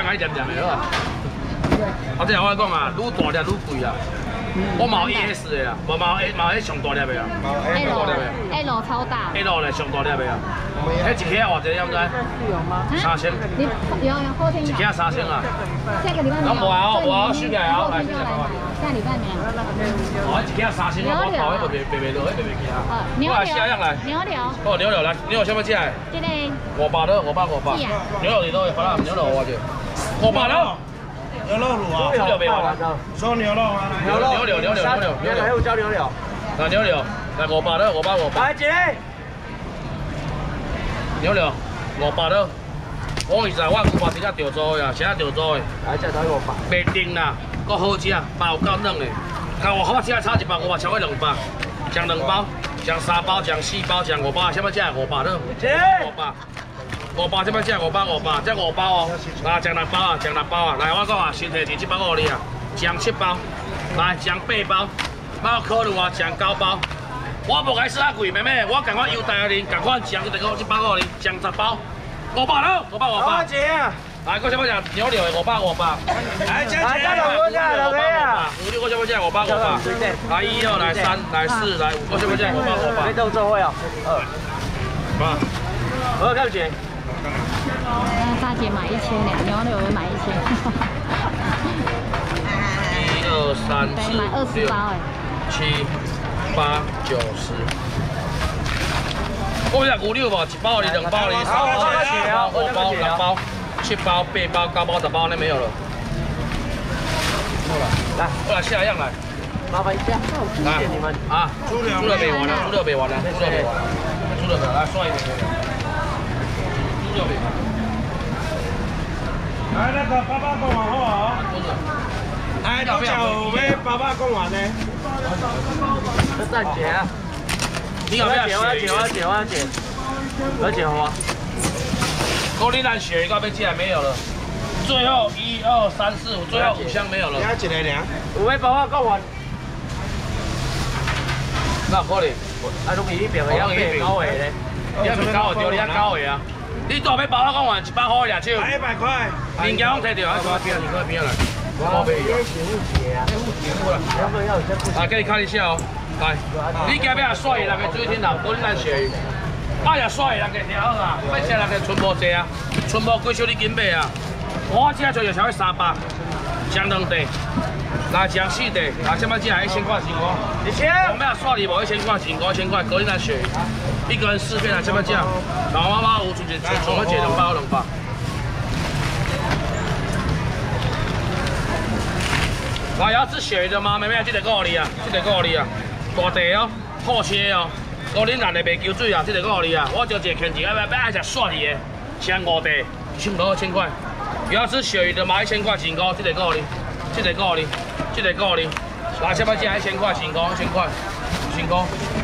买点点的好。啊，这我讲啊，愈大粒愈贵啊。我冇 ES 的啦，冇迄上大粒的啊。 L 超大。 L 咧上大粒的啊。迄一克偌济，你唔知？3000。 有后天有。 一克3000啊。 下个礼拜没有。 我收起来啊，来。 下礼拜没有。 哦，一克3000，我包迄个袂落，迄个袂起啊。 牛柳。 下样来。 牛柳。 哦，牛柳来，牛柳什么价？ 这个。 500的，500。牛柳你都会发啦，牛柳偌济？500了。 牛肉卤啊， 牛柳没完了， 说牛肉啊， 牛柳， 还有叫牛柳， 来牛柳，来500的，500。 来姐， 牛柳500的，我20我500是只钓做的啊，是只钓做的。 来这才500， 袂定啦，搁好食，包够嫩的。看我只炒1包，500超过200，上2包，上3包，上4包，上5包，什么价？500的， 姐 ，500。500这摆价500，这5包哦，来上6包啊，上6包啊，来我讲啊，先提前7包给你啊，上7包，来上8包，莫考虑啊，上9包，我无该说啊贵，妹妹，我赶快优待你，赶快上这个1包给你，上10包，500了，500。 姐啊， 来，我什么价？牛柳的500。 来姐，来这老价老贵啊 ，5、6个什么价？500。来1、2，来3，来4，来5，我什么价？500。 没动作会哦 2。 我看姐。 大姐买1000两，牛柳也买1000。 1、2、3、4、 买20包哎。 7、8、9、10。我有5、6包，1包你，2包你，3包你，4包、5包、6包、7包、8包、9包、10包，那没有了。来，过来下一样来。 麻烦一下，谢谢你们啊。猪柳没完了，猪柳没完了，来刷一点。猪柳没完。 来那个爸爸讲完好不好？哎，多少要爸爸讲完呢？再姐啊！ 你要不要我要姐好吗？ 高丽兰鳕鱼要被寄来没有了，最后1、2、3、4、5，最后5箱没有了。 你要一个俩？有要爸爸讲完。 那可能， 啊，拢伊迄边的，要变高的咧。 你还没高的对，你还高的啊。 你大要包我讲完100块俩手， 来100块， 物件我摕着，啊，边啊，你边来， 我袂要钱啊， 来，给你看一下哦，来，你今要刷伊那个水天头，高丽兰鳕鱼，爱也刷伊那个条好啊，要吃那个纯无济啊，纯无几少你紧买啊，我这做就超过300，上2地，来上4地，来什么价？1000块1块，1000，我们要刷你无1000块1块，1000块高丽兰鳕鱼。 一个人4片啊，什么价？老妈妈我出去存个钱2包2包。来，要吃鳕鱼的吗？妹妹，这个够你啊，这个够你啊，大地哦，好切哦。高丽兰的袂勾水啊，这个够你啊。我就一个肯定要爱吃涮鱼的，香5地，1500块。要吃鳕鱼的吗？1000块1块，这个够你，这个够你，这个够你。来，什么价？1000块1块，1000块1块。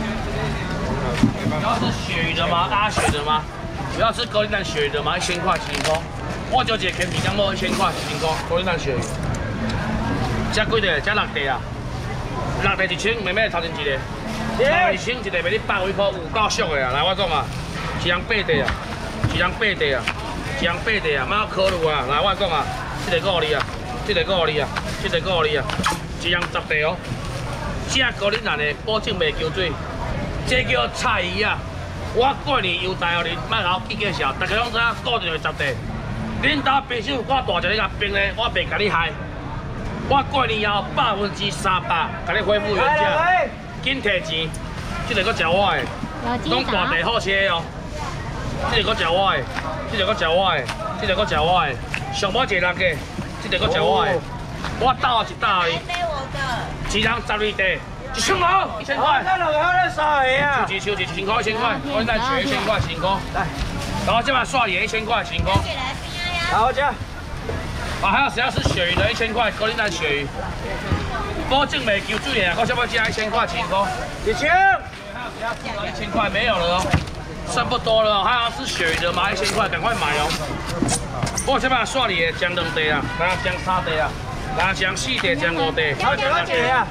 要吃鳕鱼的吗？阿鳕的吗？不要吃高丽兰鳕鱼的吗？1000块1块。我就一个肯比酱肉1000块1块，高丽兰鳕鱼。这几个？这6地啊？6地1000，妹妹头前一个。1000一个卖你100几块，有够俗的啊！来，我讲啊，一人8地啊，一人8地啊，一人8地啊，莫考虑啊！来，我讲啊，这个够你啊，这个够你啊，这个够你啊，一人10地哦。这高丽兰的保证袂勾水。 这叫菜鱼啊！我过年优待予你，莫搞计介绍，大家拢知影固定会10地。恁家冰箱我大只你甲冰咧，我袂甲你害。我过年后300%甲你恢复原价，紧摕钱。这个搁食我的，拢大地好切哦。这个搁食我的，这个搁食我的，这个搁食我的，上尾一6个，这个搁食我的。我倒一倒你，一人12地。 1,000毛，1000块。那两个在刷鱼啊？手机1000块，1000块。高丽兰鳕鱼1000块1块。来，然后这把刷鱼1000块1块。好，这。啊，还有谁要吃鳕鱼的1000块，高丽兰鳕鱼，保证袂勾水的，我想要加1000块1块。1000。还有1000块没有了哦，剩不多了哦。还要吃鳕鱼的吗？1000块，赶快买哦。我这把刷鱼的将2地啊，来将3地啊。 来上4地，上5地，好几地啊！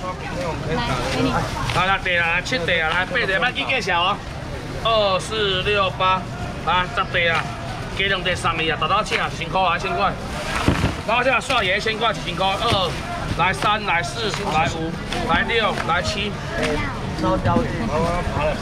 来6地啦，来7地啊，来8地，莫记介绍哦。2、4、6、8，来10地啊，加2地3地啊，达到7啊，1000块啊，1000块。 然后现在蒜也1000块，1000块，2，来3，来4，来5，来6，来7。 烧焦鱼，我爬了。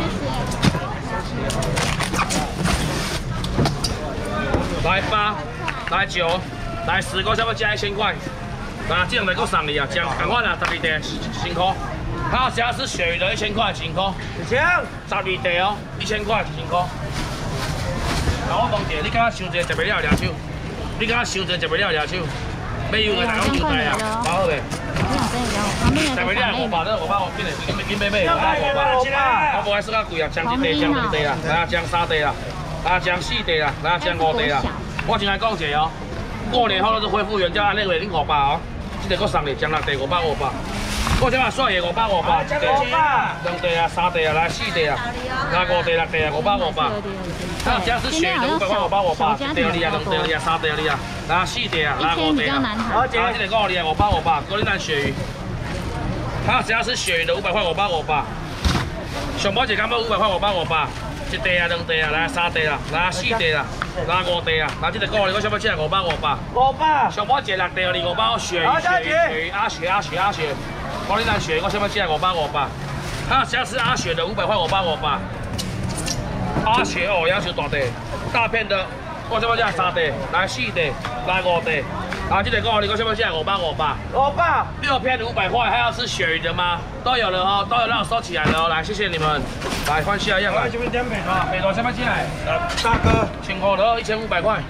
来8，来9，来10个，差不多加1000块。那这样来够送你啊，这样赶快啦，12袋1000块。还有其他是鳕鱼的1000块，1000块。12袋哦，1000块，1000块。那我问一下，你敢想一个食袂了抓手？你敢想一个食袂了抓手？要油的，大家油袋啊，包好未？食袂了500，这500我紧买买，500。我不爱说较贵啊，将1袋，将2袋啦，来啊，将3袋啦，来啊，将4袋啦，来啊，将5袋啦。我先来讲一下哦，过年后都是恢复原价，按那个恁500哦，这个搁送你将6袋500。我这把蒜也500，2袋啊，3袋啊，来4袋啊，来5袋6袋啊，500。还有加是鳕鱼的500块500，一袋你啊，2袋你啊，3袋你啊，来4袋啊，来5袋啊，好，这个5你啊，500，高丽蛋鳕鱼。还有加是鳕鱼的500块500，上宝一敢要500块500，一袋啊，2袋啊，来3袋啊，来4袋啊，来5袋啊，来这个高丽我上宝只500。上宝一6袋你500，鳕鱼阿鳕。高丽蛋鳕鱼我上宝只500。还有加是阿鳕的500块500。阿鳕哦，要求大袋，大片的，我这边只3袋，来4袋，来5袋，然后这个高丽我这边只500。6片500块，还要吃鳕鱼的吗？都有了哦，都有让我收起来了哦，来，谢谢你们，来换下一样来。这边点北多，北多这边进来，大哥，1000块的1500块。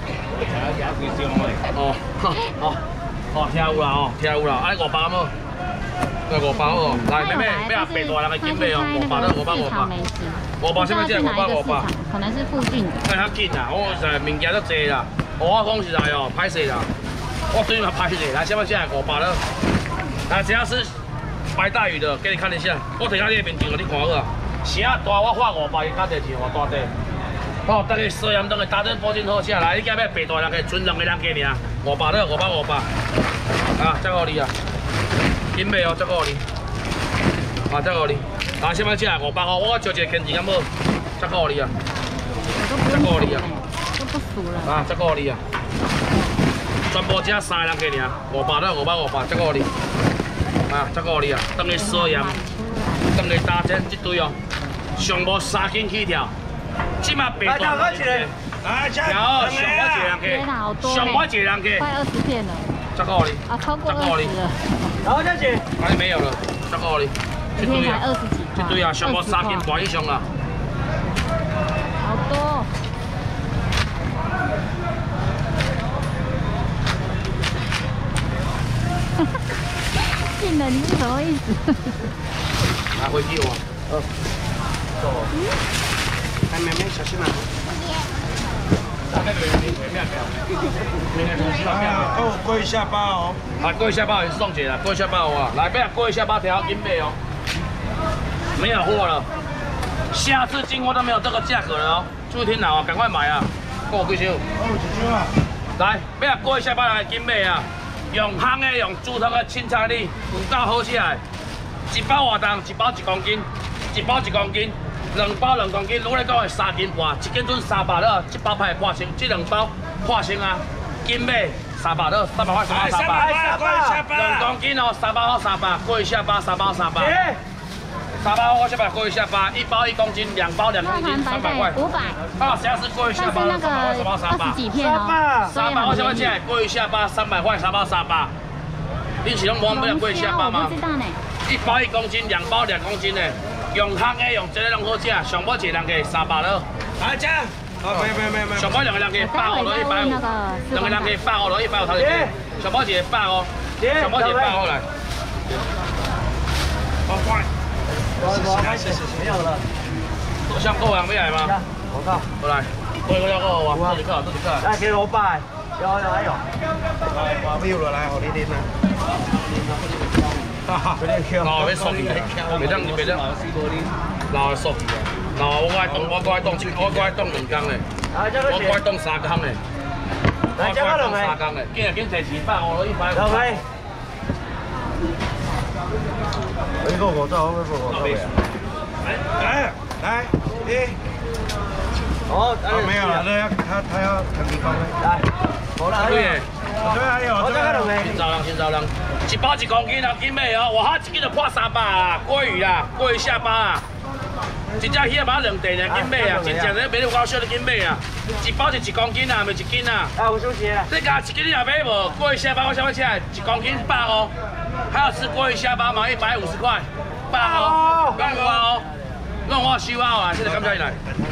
哦，好，听有啦哦，听有啦，哎500么？对500哦，来妹妹，不要北多人的金妹哦，500的500。现在进来500。 可能是附近的。 哎，较紧啦，我实物件都济啦。我讲实在哦，歹势啦，我对嘛歹势。来，现在进来500了。来，只要是白带鱼的，给你看一下。我摕到你的面前，你看好啊。虾大我画500，加一钱换大底。好，大家收盐灯的打针保证好下来，你今日白大人个，纯2个人加尔，500了，500。啊，这个你啊，金妹哦，这个你。啊，这个你。啊，现在进来500块，我招一个肯钱敢无？这个你啊，这个你啊， 都不熟了。 啊，这个你啊，全部只3个人给你啊，500了，500，这个你。啊，这个你啊，等于收盐，等于打针这堆哦，上无3斤起跳，即马白大人给。来，好，上我一个人给，上我一个人给。 快20片了。 这个你。 啊，超过20了。 然后再姐。 哪里没有了？这个你。 一天才20几块， 这堆啊，上无3斤半以上啦。 好多。进了，你是什么意思？ 拿回去哦。走。 哎，妹妹小心啊。哦，过一下巴哦。 啊，过一下巴也是送姐啦，过一下巴啊，来，不要过一下巴条金贝哦。没有货了，下次进货都没有这个价格了哦。注意听好啊，赶快买啊！给我几箱？来，不要过一下巴来金贝啊！用烘的，用煮汤的凊彩哩，有够好吃的。一包偌重？一包1公斤，2包2公斤。我来讲的3斤半，一斤准300了，这包派破千，这2包破千啊！金贝300了，300块300。2公斤哦，3包300，过一下巴3包300。3包我下巴过一下巴，1包1公斤，2包2公斤，300块。500。啊，现在是过一下巴，3包300。 20几片哦。 300我下巴进来，过一下巴300块，3包300。你是拢无买过一下巴吗？ 1包1公斤，2包2公斤的，用烘的用这个拢好吃，上尾一个人给300了。来吃。没。上尾2个人给150了，150。2个人给150了，150头一个。上尾一个100哦。上尾一个100好来。好快。没有了。香购人要来吗？我靠。过来。过来个哇，这里个。来给我摆。有。来，没有了，来，我你拎啦。 老的送你，别当，老的送你啊！老我爱冻2工嘞，我爱冻3工嘞，我爱冻3工嘞。紧提150了，150。老妹，你个我走，来，哦，没有了，他要看地方嘞，来，好了，对。 对，还有这个龙新招人，一包1公斤啊，斤买哦，哇哈，一斤就破300啊，鲑鱼啦，鲑鱼下巴啊，一只鱼把2袋呢，斤买啊，真正咧买了我小的斤买啊，一包就1公斤啊，袂1斤啊。 啊，我休息了。 这家1斤你也买无？鲑鱼下巴我想要起来，1公斤100哦，还要吃鲑鱼下巴嘛，150块，100哦，讲有啊哦，弄我收啊，现在感觉来。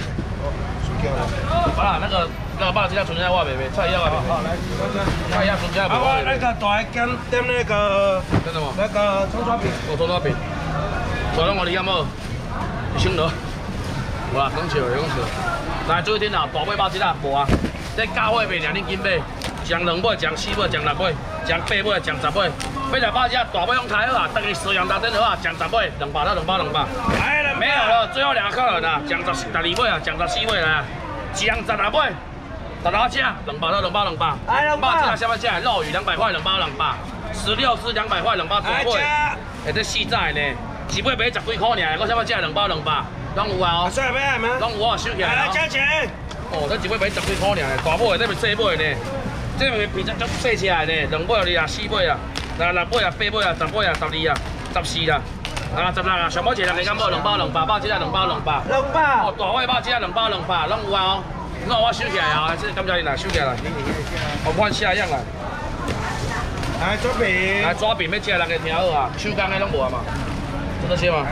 好啦，那个肉尽量存在我妹妹，菜要啊，菜要存在不？ 我那个大间点那个真的吗？ 那个葱抓饼， 我葱抓饼，做拢我哩咁好，1,000多，有啦，讲笑，来做一天啦，大尾包一啊，无啊，这价位袂俩恁紧买，将2尾，将4尾，将6尾，将8尾，将10尾，买来包只大尾用太好啊，大家食样大真好啊，将10尾，200到200。 来了， 没有了，最后2个客人啦，将12尾啊，将14尾啦，将16尾。大家吃200到200。 来200。 肉这下面价，肉鱼200块，2包200，16只200块，2包2尾。哎，这4仔呢，一尾买10几块尔，我下面价2包200，拢有啊哦。 帅不帅吗？ 拢有啊，收起来。 来加钱。 哦，这一尾买10几块尔，大尾这边细尾呢，这边皮足细起来呢，2尾啊，4尾啊，那6尾啊，8尾啊，10尾啊，12啊，14啦。啊，16啊，上尾一个人敢无2包200，包只2包200。 200。 哦，大尾包只2包200，拢有啊哦。那我收起来啊，这感谢你来收起来。我换下样来。 来抓饼。 来抓饼要吃人个听好啊，手工的拢无啊嘛。就这些嘛。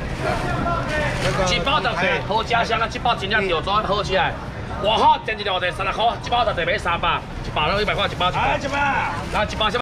一包10块，好家乡啊！一包真正条抓好起来。外口订一条地16块，一包10块买300，一包拢100块，一包100。 来100。 来1包。